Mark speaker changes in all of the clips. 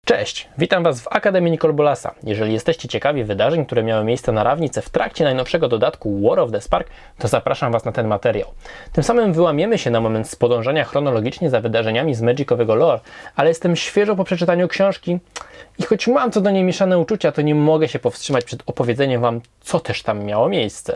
Speaker 1: Cześć, witam Was w Akademii Nicol Bolasa. Jeżeli jesteście ciekawi wydarzeń, które miały miejsce na Rawnice w trakcie najnowszego dodatku War of the Spark, to zapraszam Was na ten materiał. Tym samym wyłamiemy się na moment z podążania chronologicznie za wydarzeniami z Magicowego lore, ale jestem świeżo po przeczytaniu książki i choć mam co do niej mieszane uczucia, to nie mogę się powstrzymać przed opowiedzeniem Wam, co też tam miało miejsce.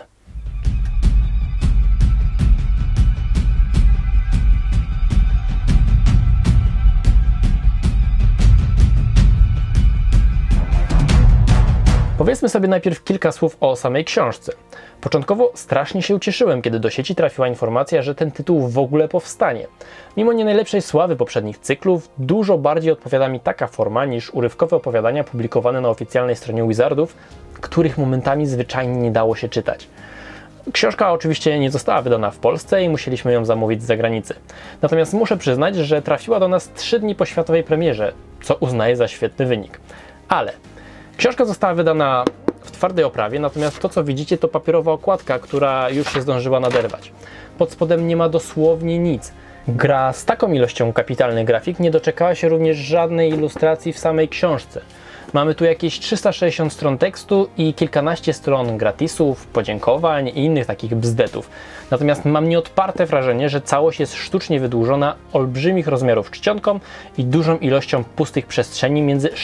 Speaker 1: Powiedzmy sobie najpierw kilka słów o samej książce. Początkowo strasznie się ucieszyłem, kiedy do sieci trafiła informacja, że ten tytuł w ogóle powstanie. Mimo nie najlepszej sławy poprzednich cyklów, dużo bardziej odpowiada mi taka forma niż urywkowe opowiadania publikowane na oficjalnej stronie Wizardów, których momentami zwyczajnie nie dało się czytać. Książka oczywiście nie została wydana w Polsce i musieliśmy ją zamówić z zagranicy. Natomiast muszę przyznać, że trafiła do nas 3 dni po światowej premierze, co uznaję za świetny wynik. Ale książka została wydana w twardej oprawie, natomiast to, co widzicie, to papierowa okładka, która już się zdążyła naderwać. Pod spodem nie ma dosłownie nic. Gra z taką ilością kapitalnych grafik nie doczekała się również żadnej ilustracji w samej książce. Mamy tu jakieś 360 stron tekstu i kilkanaście stron gratisów, podziękowań i innych takich bzdetów. Natomiast mam nieodparte wrażenie, że całość jest sztucznie wydłużona olbrzymich rozmiarów czcionką i dużą ilością pustych przestrzeni między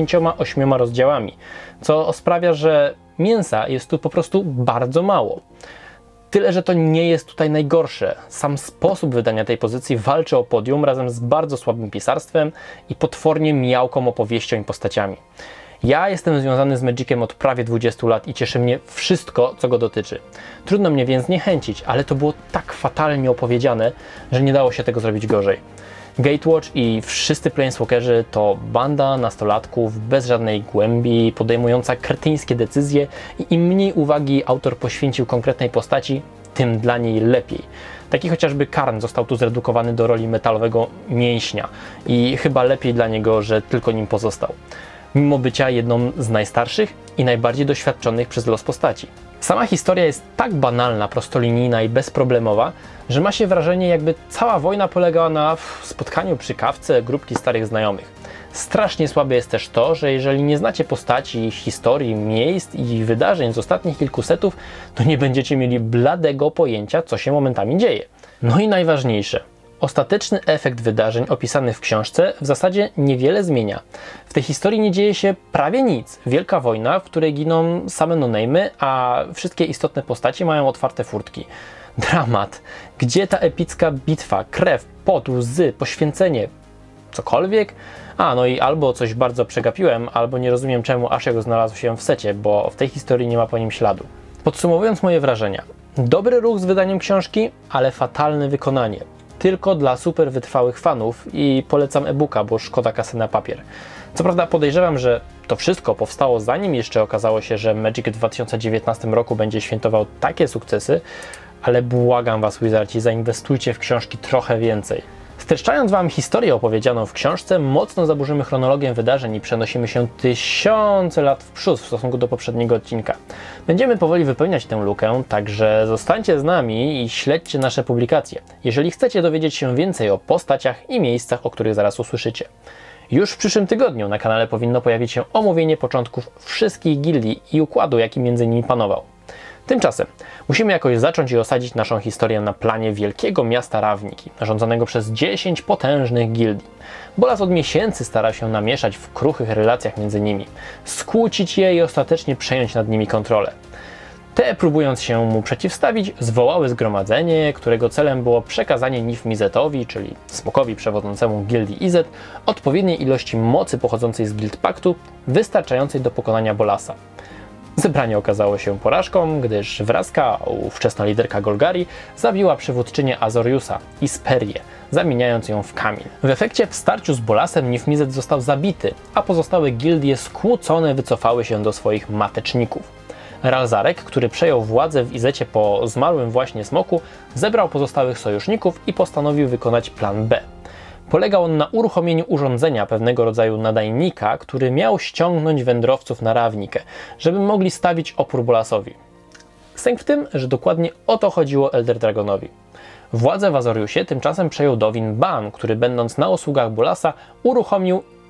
Speaker 1: 68 rozdziałami, co sprawia, że mięsa jest tu po prostu bardzo mało. Tyle, że to nie jest tutaj najgorsze. Sam sposób wydania tej pozycji walczy o podium razem z bardzo słabym pisarstwem i potwornie miałką opowieścią i postaciami. Ja jestem związany z Magiciem od prawie 20 lat i cieszy mnie wszystko, co go dotyczy. Trudno mnie więc zniechęcić, ale to było tak fatalnie opowiedziane, że nie dało się tego zrobić gorzej. Gatewatch i wszyscy Planeswalkerzy to banda nastolatków bez żadnej głębi, podejmująca kretyńskie decyzje i im mniej uwagi autor poświęcił konkretnej postaci, tym dla niej lepiej. Taki chociażby Karn został tu zredukowany do roli metalowego mięśnia i chyba lepiej dla niego, że tylko nim pozostał. Mimo bycia jedną z najstarszych i najbardziej doświadczonych przez los postaci. Sama historia jest tak banalna, prostolinijna i bezproblemowa, że ma się wrażenie, jakby cała wojna polegała na spotkaniu przy kawce grupki starych znajomych. Strasznie słabe jest też to, że jeżeli nie znacie postaci, historii, miejsc i wydarzeń z ostatnich kilkusetów, to nie będziecie mieli bladego pojęcia, co się momentami dzieje. No i najważniejsze. Ostateczny efekt wydarzeń opisanych w książce w zasadzie niewiele zmienia. W tej historii nie dzieje się prawie nic. Wielka wojna, w której giną same no-name'y, a wszystkie istotne postacie mają otwarte furtki. Dramat. Gdzie ta epicka bitwa, krew, pot, łzy, poświęcenie, cokolwiek? No i albo coś bardzo przegapiłem, albo nie rozumiem, czemu Asher znalazł się w secie, bo w tej historii nie ma po nim śladu. Podsumowując moje wrażenia. Dobry ruch z wydaniem książki, ale fatalne wykonanie. Tylko dla super wytrwałych fanów i polecam e-booka, bo szkoda kasy na papier. Co prawda podejrzewam, że to wszystko powstało zanim jeszcze okazało się, że Magic w 2019 roku będzie świętował takie sukcesy, ale błagam Was, Wizardzi, zainwestujcie w książki trochę więcej. Streszczając Wam historię opowiedzianą w książce, mocno zaburzymy chronologię wydarzeń i przenosimy się tysiące lat w przód w stosunku do poprzedniego odcinka. Będziemy powoli wypełniać tę lukę, także zostańcie z nami i śledźcie nasze publikacje, jeżeli chcecie dowiedzieć się więcej o postaciach i miejscach, o których zaraz usłyszycie. Już w przyszłym tygodniu na kanale powinno pojawić się omówienie początków wszystkich gildii i układu, jaki między nimi panował. Tymczasem musimy jakoś zacząć i osadzić naszą historię na planie wielkiego miasta Rawniki, rządzonego przez 10 potężnych gildii. Bolas od miesięcy starał się namieszać w kruchych relacjach między nimi, skłócić je i ostatecznie przejąć nad nimi kontrolę. Te, próbując się mu przeciwstawić, zwołały zgromadzenie, którego celem było przekazanie Nif Mizetowi, czyli smokowi przewodzącemu gildii Izet, odpowiedniej ilości mocy pochodzącej z Guild Paktu, wystarczającej do pokonania Bolasa. Zebranie okazało się porażką, gdyż Vraska, ówczesna liderka Golgari, zabiła przywódczynię Azoriusa, Isperię, zamieniając ją w kamień. W efekcie w starciu z Bolasem Nif Mizet został zabity, a pozostałe gildie skłócone wycofały się do swoich mateczników. Ralzarek, który przejął władzę w Izecie po zmarłym właśnie smoku, zebrał pozostałych sojuszników i postanowił wykonać plan B. Polegał on na uruchomieniu urządzenia, pewnego rodzaju nadajnika, który miał ściągnąć wędrowców na Rawnikę, żeby mogli stawić opór Bolasowi. Sęk w tym, że dokładnie o to chodziło Elder Dragonowi. Władzę w Azoriusie tymczasem przejął Dovin Baan, który będąc na usługach Bolasa uruchomił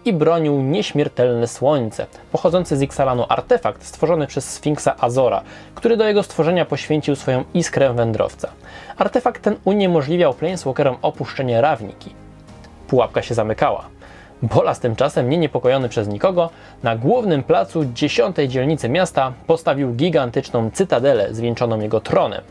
Speaker 1: i bronił nieśmiertelne słońce, pochodzący z Ixalanu artefakt stworzony przez Sfinksa Azora, który do jego stworzenia poświęcił swoją iskrę wędrowca. Artefakt ten uniemożliwiał Planeswalkerom opuszczenie Ravniki. Pułapka się zamykała. Bolas tymczasem, nie niepokojony przez nikogo, na głównym placu 10. dzielnicy miasta postawił gigantyczną cytadelę zwieńczoną jego tronem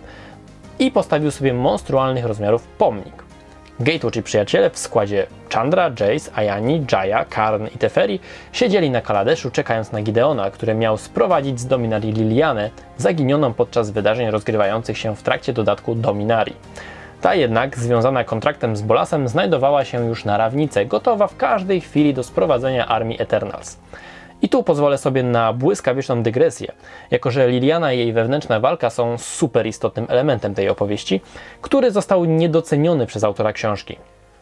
Speaker 1: i postawił sobie monstrualnych rozmiarów pomnik. Gatewatch i przyjaciele w składzie Chandra, Jace, Ayani, Jaya, Karn i Teferi siedzieli na Kaladeszu, czekając na Gideona, który miał sprowadzić z Dominarii Lilianę, zaginioną podczas wydarzeń rozgrywających się w trakcie dodatku Dominarii. Ta jednak, związana kontraktem z Bolasem, znajdowała się już na Rawnice, gotowa w każdej chwili do sprowadzenia armii Eternals. I tu pozwolę sobie na błyskawiczną dygresję, jako że Liliana i jej wewnętrzna walka są super istotnym elementem tej opowieści, który został niedoceniony przez autora książki.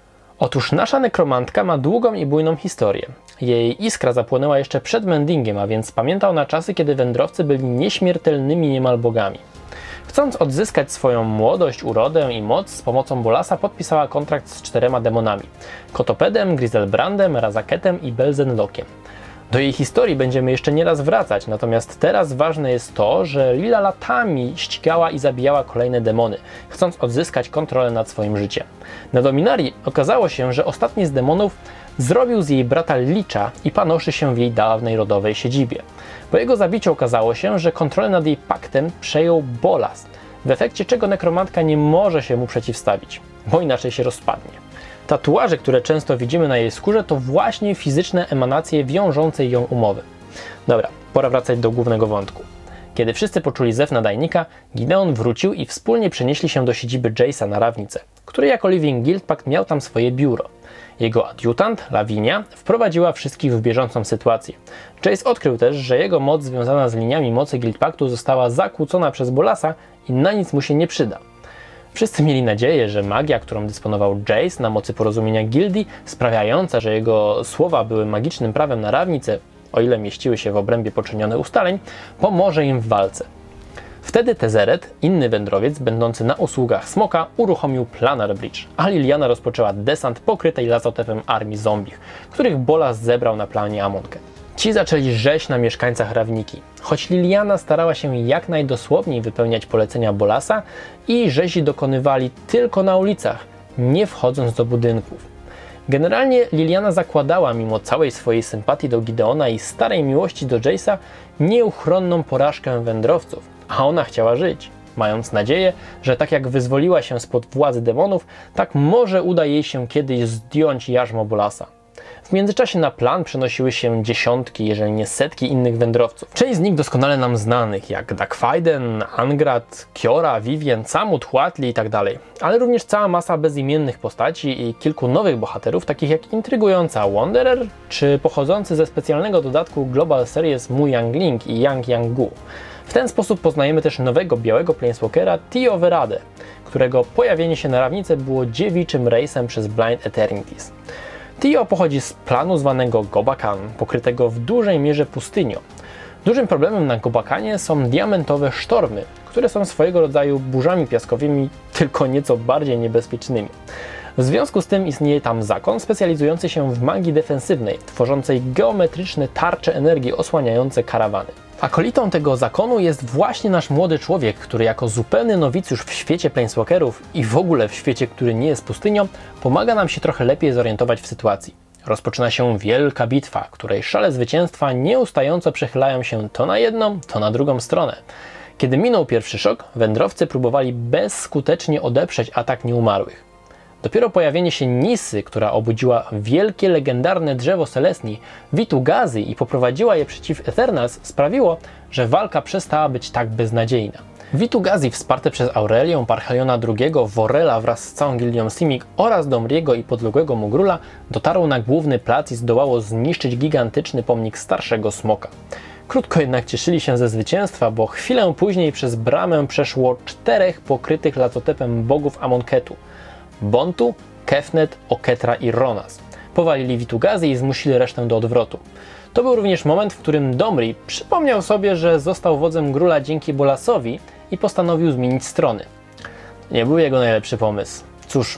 Speaker 1: Otóż nasza nekromantka ma długą i bujną historię. Jej iskra zapłonęła jeszcze przed Mendingiem, a więc pamiętał na czasy, kiedy wędrowcy byli nieśmiertelnymi niemal bogami. Chcąc odzyskać swoją młodość, urodę i moc, z pomocą Bolasa podpisała kontrakt z 4 demonami: Kotopedem, Griselbrandem, Razaketem i Belzenlockiem. Do jej historii będziemy jeszcze nieraz wracać, natomiast teraz ważne jest to, że Lila latami ścigała i zabijała kolejne demony, chcąc odzyskać kontrolę nad swoim życiem. Na Dominarii okazało się, że ostatni z demonów zrobił z jej brata Licha i panoszy się w jej dawnej rodowej siedzibie. Po jego zabiciu okazało się, że kontrolę nad jej paktem przejął Bolas, w efekcie czego nekromantka nie może się mu przeciwstawić, bo inaczej się rozpadnie. Tatuaże, które często widzimy na jej skórze, to właśnie fizyczne emanacje wiążącej ją umowy. Dobra, pora wracać do głównego wątku. Kiedy wszyscy poczuli zew nadajnika, Gideon wrócił i wspólnie przenieśli się do siedziby Jace'a na Rawnice, który jako Living Guildpact miał tam swoje biuro. Jego adiutant, Lavinia, wprowadziła wszystkich w bieżącą sytuację. Jace odkrył też, że jego moc związana z liniami mocy Guildpactu została zakłócona przez Bolasa i na nic mu się nie przyda. Wszyscy mieli nadzieję, że magia, którą dysponował Jace na mocy porozumienia gildii, sprawiająca, że jego słowa były magicznym prawem na Rawnice, o ile mieściły się w obrębie poczynionych ustaleń, pomoże im w walce. Wtedy Tezzeret, inny wędrowiec będący na usługach Smoka, uruchomił Planar Bridge, a Liliana rozpoczęła desant pokrytej lazotepem armii zombich, których Bolas zebrał na planie Amonkhet. Ci zaczęli rzeź na mieszkańcach Rawniki, choć Liliana starała się jak najdosłowniej wypełniać polecenia Bolasa i rzezi dokonywali tylko na ulicach, nie wchodząc do budynków. Generalnie Liliana zakładała, mimo całej swojej sympatii do Gideona i starej miłości do Jace'a, nieuchronną porażkę wędrowców, a ona chciała żyć, mając nadzieję, że tak jak wyzwoliła się spod władzy demonów, tak może uda jej się kiedyś zdjąć jarzmo Bolasa. W międzyczasie na plan przenosiły się dziesiątki, jeżeli nie setki innych wędrowców. Część z nich doskonale nam znanych, jak Dagfaiden, Angrat, Kiora, Vivien, Samut, Huatli itd. Ale również cała masa bezimiennych postaci i kilku nowych bohaterów, takich jak intrygująca Wanderer, czy pochodzący ze specjalnego dodatku Global Series Mu Yangling i Yang Yang-gu. W ten sposób poznajemy też nowego białego planeswalkera Tio Verade, którego pojawienie się na Rawnice było dziewiczym rejsem przez Blind Eternities. Tio pochodzi z planu zwanego Gobakan, pokrytego w dużej mierze pustynią. Dużym problemem na Gobakanie są diamentowe sztormy, które są swojego rodzaju burzami piaskowymi, tylko nieco bardziej niebezpiecznymi. W związku z tym istnieje tam zakon specjalizujący się w magii defensywnej, tworzącej geometryczne tarcze energii osłaniające karawany. Akolitą tego zakonu jest właśnie nasz młody człowiek, który jako zupełny nowicjusz w świecie planeswalkerów i w ogóle w świecie, który nie jest pustynią, pomaga nam się trochę lepiej zorientować w sytuacji. Rozpoczyna się wielka bitwa, której szale zwycięstwa nieustająco przechylają się to na jedną, to na drugą stronę. Kiedy minął pierwszy szok, wędrowcy próbowali bezskutecznie odeprzeć atak nieumarłych. Dopiero pojawienie się Nisy, która obudziła wielkie, legendarne drzewo Selesni, Vitu-Ghazi i poprowadziła je przeciw Eternals, sprawiło, że walka przestała być tak beznadziejna. Vitu-Ghazi, wsparte przez Aurelię, Parcheliona II, Worrella wraz z całą gildią Simic oraz Domriego i podległego mu Grula, dotarło na główny plac i zdołało zniszczyć gigantyczny pomnik starszego smoka. Krótko jednak cieszyli się ze zwycięstwa, bo chwilę później przez bramę przeszło 4 pokrytych lazotepem bogów Amonkhetu: Bontu, Kefnet, Oketra i Ronas. Powalili Vitu-Ghazi i zmusili resztę do odwrotu. To był również moment, w którym Domri przypomniał sobie, że został wodzem Grula dzięki Bolasowi i postanowił zmienić strony. Nie był jego najlepszy pomysł. Cóż,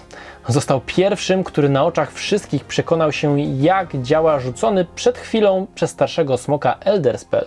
Speaker 1: Został pierwszym, który na oczach wszystkich przekonał się, jak działa rzucony przed chwilą przez starszego smoka Elder Spell.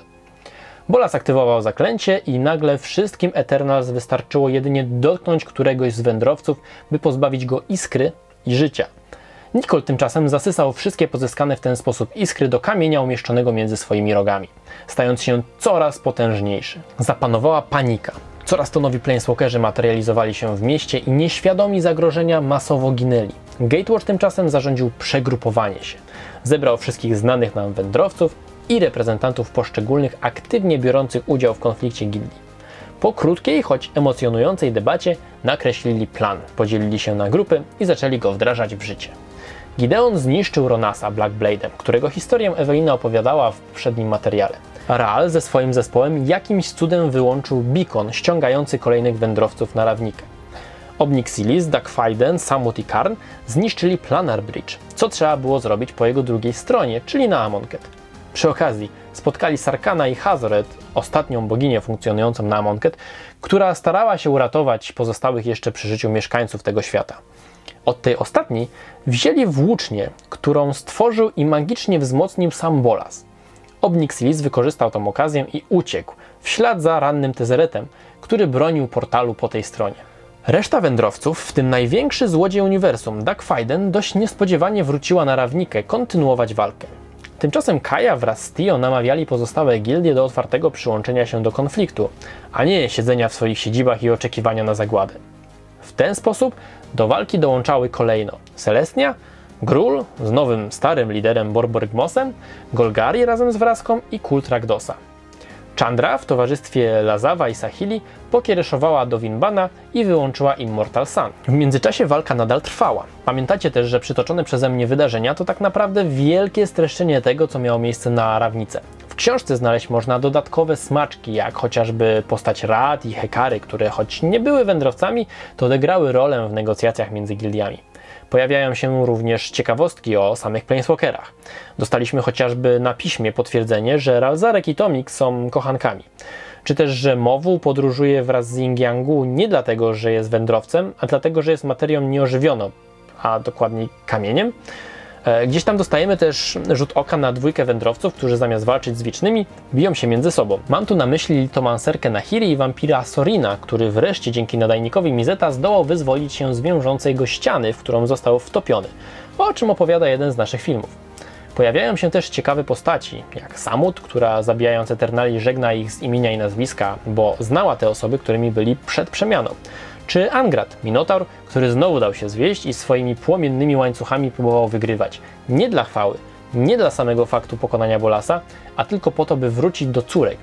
Speaker 1: Bolas aktywował zaklęcie i nagle wszystkim Eternals wystarczyło jedynie dotknąć któregoś z wędrowców, by pozbawić go iskry i życia. Nicol tymczasem zasysał wszystkie pozyskane w ten sposób iskry do kamienia umieszczonego między swoimi rogami, stając się coraz potężniejszy. Zapanowała panika. Coraz to nowi planeswalkerzy materializowali się w mieście i nieświadomi zagrożenia masowo ginęli. Gatewatch tymczasem zarządził przegrupowanie się. Zebrał wszystkich znanych nam wędrowców i reprezentantów poszczególnych aktywnie biorących udział w konflikcie gildii. Po krótkiej, choć emocjonującej debacie nakreślili plan, podzielili się na grupy i zaczęli go wdrażać w życie. Gideon zniszczył Ronasa Blackblade'em, którego historię Ewelina opowiadała w poprzednim materiale. Raal ze swoim zespołem jakimś cudem wyłączył beacon ściągający kolejnych wędrowców na Rawnikę. Obnixilis, Dagfaiden, Samut i Karn zniszczyli Planar Bridge, co trzeba było zrobić po jego drugiej stronie, czyli na Amonkhet. Przy okazji spotkali Sarkana i Hazoret, ostatnią boginię funkcjonującą na Amonkhet, która starała się uratować pozostałych jeszcze przy życiu mieszkańców tego świata. Od tej ostatniej wzięli włócznię, którą stworzył i magicznie wzmocnił sam Bolas. Obnixilis wykorzystał tę okazję i uciekł, w ślad za rannym Tezeretem, który bronił portalu po tej stronie. Reszta wędrowców, w tym największy złodziej uniwersum, Dagfaiden, dość niespodziewanie wróciła na Rawnikę kontynuować walkę. Tymczasem Kaja wraz z Tio namawiali pozostałe gildie do otwartego przyłączenia się do konfliktu, a nie siedzenia w swoich siedzibach i oczekiwania na zagładę. W ten sposób do walki dołączały kolejno Celestia, Gruul z nowym starym liderem Borborygmosem, Golgari razem z Wraską i kult Rakdosa. Chandra w towarzystwie Lazawa i Sahili pokiereszowała do Winbana i wyłączyła Immortal Sun. W międzyczasie walka nadal trwała. Pamiętacie też, że przytoczone przeze mnie wydarzenia to tak naprawdę wielkie streszczenie tego, co miało miejsce na Rawnice. W książce znaleźć można dodatkowe smaczki, jak chociażby postać Rad i Hekary, które choć nie były wędrowcami, to odegrały rolę w negocjacjach między gildiami. Pojawiają się również ciekawostki o samych planeswalkerach. Dostaliśmy chociażby na piśmie potwierdzenie, że Ralzarek i Tomik są kochankami. Czy też, że Mowu podróżuje wraz z Ying-Yangu nie dlatego, że jest wędrowcem, a dlatego, że jest materią nieożywioną, a dokładniej kamieniem. Gdzieś tam dostajemy też rzut oka na dwójkę wędrowców, którzy zamiast walczyć z wiecznymi, biją się między sobą. Mam tu na myśli litomancerkę Nahiri i wampira Sorina, który wreszcie dzięki nadajnikowi Mizeta zdołał wyzwolić się z wiążącej go ściany, w którą został wtopiony, o czym opowiada jeden z naszych filmów. Pojawiają się też ciekawe postaci, jak Samut, która zabijając Eternali żegna ich z imienia i nazwiska, bo znała te osoby, którymi byli przed przemianą. Czy Angrat, Minotaur, który znowu dał się zwieść i swoimi płomiennymi łańcuchami próbował wygrywać. Nie dla chwały, nie dla samego faktu pokonania Bolasa, a tylko po to, by wrócić do córek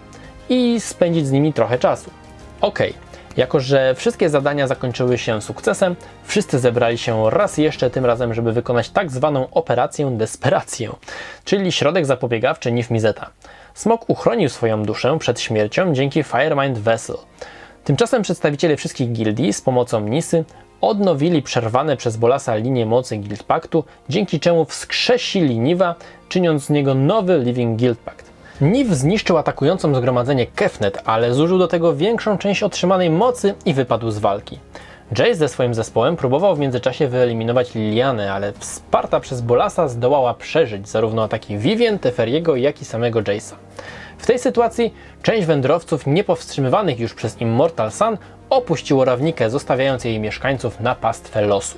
Speaker 1: i spędzić z nimi trochę czasu. Okej, jako że wszystkie zadania zakończyły się sukcesem, wszyscy zebrali się raz jeszcze, tym razem, żeby wykonać tak zwaną operację Desperację, czyli środek zapobiegawczy Niv Mizzeta. Smok uchronił swoją duszę przed śmiercią dzięki Firemind Vessel. Tymczasem przedstawiciele wszystkich gildii z pomocą Nisy odnowili przerwane przez Bolasa linie mocy Guild Pactu, dzięki czemu wskrzesili Niva, czyniąc z niego nowy Living Guild Pact. Niv zniszczył atakującą zgromadzenie Kefnet, ale zużył do tego większą część otrzymanej mocy i wypadł z walki. Jace ze swoim zespołem próbował w międzyczasie wyeliminować Lilianę, ale wsparta przez Bolasa zdołała przeżyć zarówno ataki Vivien, Teferiego, jak i samego Jace'a. W tej sytuacji część wędrowców niepowstrzymywanych już przez Immortal Sun opuściło Rawnikę, zostawiając jej mieszkańców na pastwę losu.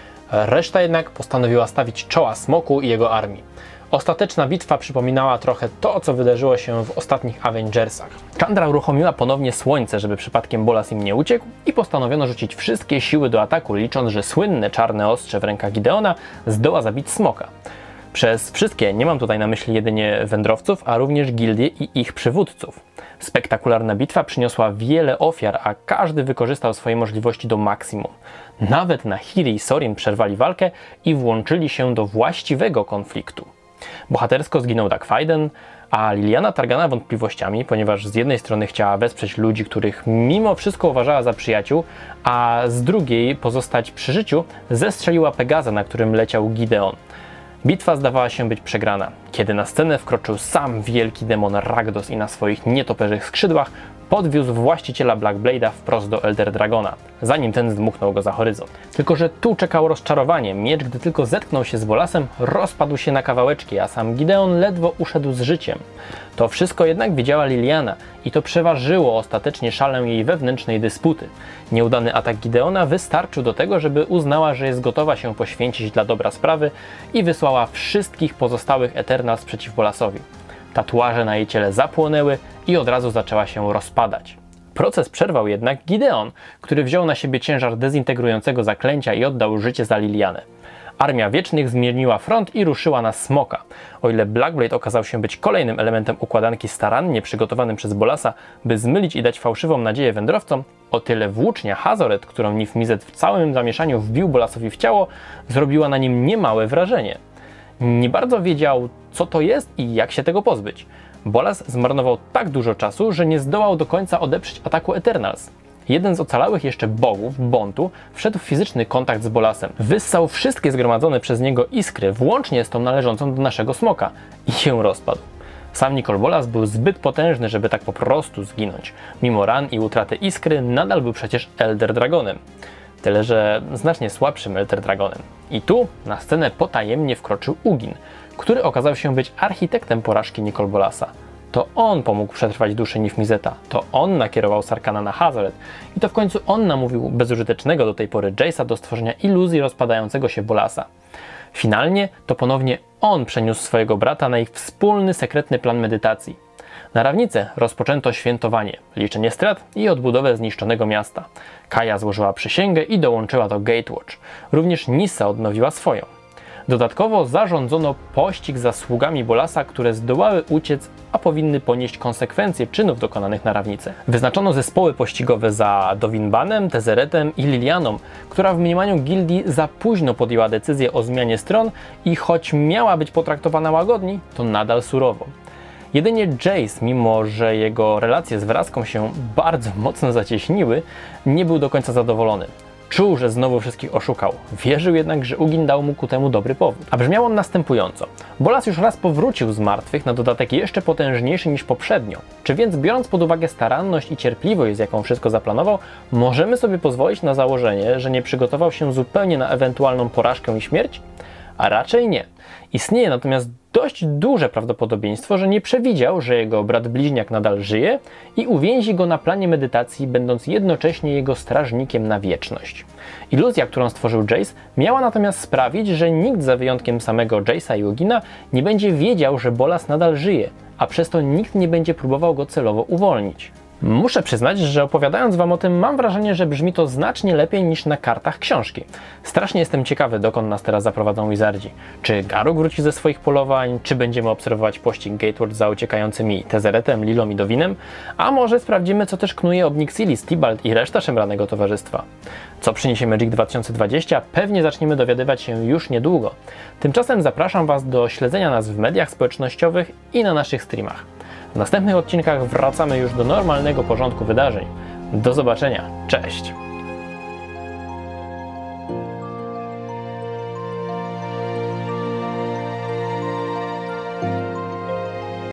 Speaker 1: Reszta jednak postanowiła stawić czoła Smoku i jego armii. Ostateczna bitwa przypominała trochę to, co wydarzyło się w ostatnich Avengersach. Chandra uruchomiła ponownie słońce, żeby przypadkiem Bolas im nie uciekł i postanowiono rzucić wszystkie siły do ataku, licząc, że słynne czarne ostrze w rękach Gideona zdoła zabić Smoka. Przez wszystkie nie mam tutaj na myśli jedynie wędrowców, a również gildie i ich przywódców. Spektakularna bitwa przyniosła wiele ofiar, a każdy wykorzystał swoje możliwości do maksimum. Nawet Nahiri i Sorin przerwali walkę i włączyli się do właściwego konfliktu. Bohatersko zginął Dagfaiden, a Liliana targana wątpliwościami, ponieważ z jednej strony chciała wesprzeć ludzi, których mimo wszystko uważała za przyjaciół, a z drugiej pozostać przy życiu, zestrzeliła Pegaza, na którym leciał Gideon. Bitwa zdawała się być przegrana. kiedy na scenę wkroczył sam wielki demon Rakdos i na swoich nietoperzych skrzydłach podwiózł właściciela Black Blade'a wprost do Elder Dragona, zanim ten zdmuchnął go za horyzont. Tylko że tu czekało rozczarowanie. Miecz, gdy tylko zetknął się z Bolasem, rozpadł się na kawałeczki, a sam Gideon ledwo uszedł z życiem. To wszystko jednak widziała Liliana i to przeważyło ostatecznie szalę jej wewnętrznej dysputy. Nieudany atak Gideona wystarczył do tego, żeby uznała, że jest gotowa się poświęcić dla dobra sprawy i wysłała wszystkich pozostałych Eternals przeciw Bolasowi. Tatuaże na jej ciele zapłonęły i od razu zaczęła się rozpadać. Proces przerwał jednak Gideon, który wziął na siebie ciężar dezintegrującego zaklęcia i oddał życie za Lilianę. Armia Wiecznych zmieniła front i ruszyła na Smoka. O ile Blackblade okazał się być kolejnym elementem układanki starannie przygotowanym przez Bolasa, by zmylić i dać fałszywą nadzieję wędrowcom, o tyle włócznia Hazoret, którą Nif-Mizet w całym zamieszaniu wbił Bolasowi w ciało, zrobiła na nim niemałe wrażenie. Nie bardzo wiedział, co to jest i jak się tego pozbyć. Bolas zmarnował tak dużo czasu, że nie zdołał do końca odeprzeć ataku Eternals. Jeden z ocalałych jeszcze bogów, Bontu, wszedł w fizyczny kontakt z Bolasem. Wyssał wszystkie zgromadzone przez niego iskry, włącznie z tą należącą do naszego Smoka, i się rozpadł. Sam Nicol Bolas był zbyt potężny, żeby tak po prostu zginąć. Mimo ran i utraty iskry, nadal był przecież Elder Dragonem. Tyle że znacznie słabszym Elder Dragonem. I tu na scenę potajemnie wkroczył Ugin, który okazał się być architektem porażki Nicol Bolasa. To on pomógł przetrwać duszę Nif-Mizeta, to on nakierował Sarkana na Hazoret i to w końcu on namówił bezużytecznego do tej pory Jace'a do stworzenia iluzji rozpadającego się Bolasa. Finalnie to ponownie on przeniósł swojego brata na ich wspólny, sekretny plan medytacji. Na Rawnicę rozpoczęto świętowanie, liczenie strat i odbudowę zniszczonego miasta. Kaja złożyła przysięgę i dołączyła do Gatewatch. Również Nyssa odnowiła swoją. Dodatkowo zarządzono pościg za sługami Bolasa, które zdołały uciec, a powinny ponieść konsekwencje czynów dokonanych na Rawnicy. Wyznaczono zespoły pościgowe za Dovin-Banem, Tezeretem i Lilianą, która w mniemaniu gildii za późno podjęła decyzję o zmianie stron i choć miała być potraktowana łagodniej, to nadal surowo. Jedynie Jace, mimo że jego relacje z Wrazką się bardzo mocno zacieśniły, nie był do końca zadowolony. Czuł, że znowu wszystkich oszukał. Wierzył jednak, że Ugin dał mu ku temu dobry powód. A brzmiał on następująco. Bolas już raz powrócił z martwych, na dodatek jeszcze potężniejszy niż poprzednio. Czy więc biorąc pod uwagę staranność i cierpliwość, z jaką wszystko zaplanował, możemy sobie pozwolić na założenie, że nie przygotował się zupełnie na ewentualną porażkę i śmierć? A raczej nie. Istnieje natomiast dość duże prawdopodobieństwo, że nie przewidział, że jego brat bliźniak nadal żyje i uwięzi go na planie medytacji, będąc jednocześnie jego strażnikiem na wieczność. Iluzja, którą stworzył Jace, miała natomiast sprawić, że nikt za wyjątkiem samego Jace'a i Ugina nie będzie wiedział, że Bolas nadal żyje, a przez to nikt nie będzie próbował go celowo uwolnić. Muszę przyznać, że opowiadając wam o tym, mam wrażenie, że brzmi to znacznie lepiej niż na kartach książki. Strasznie jestem ciekawy, dokąd nas teraz zaprowadzą Wizardzi. Czy Garruk wróci ze swoich polowań, czy będziemy obserwować pościg Gatewatch za uciekającymi Tezeretem, Lilą i Dovinem, a może sprawdzimy, co też knuje Obnixilis, Tibalt i reszta szemranego towarzystwa. Co przyniesie Magic 2020, pewnie zaczniemy dowiadywać się już niedługo. Tymczasem zapraszam was do śledzenia nas w mediach społecznościowych i na naszych streamach. W następnych odcinkach wracamy już do normalnego porządku wydarzeń. Do zobaczenia, cześć!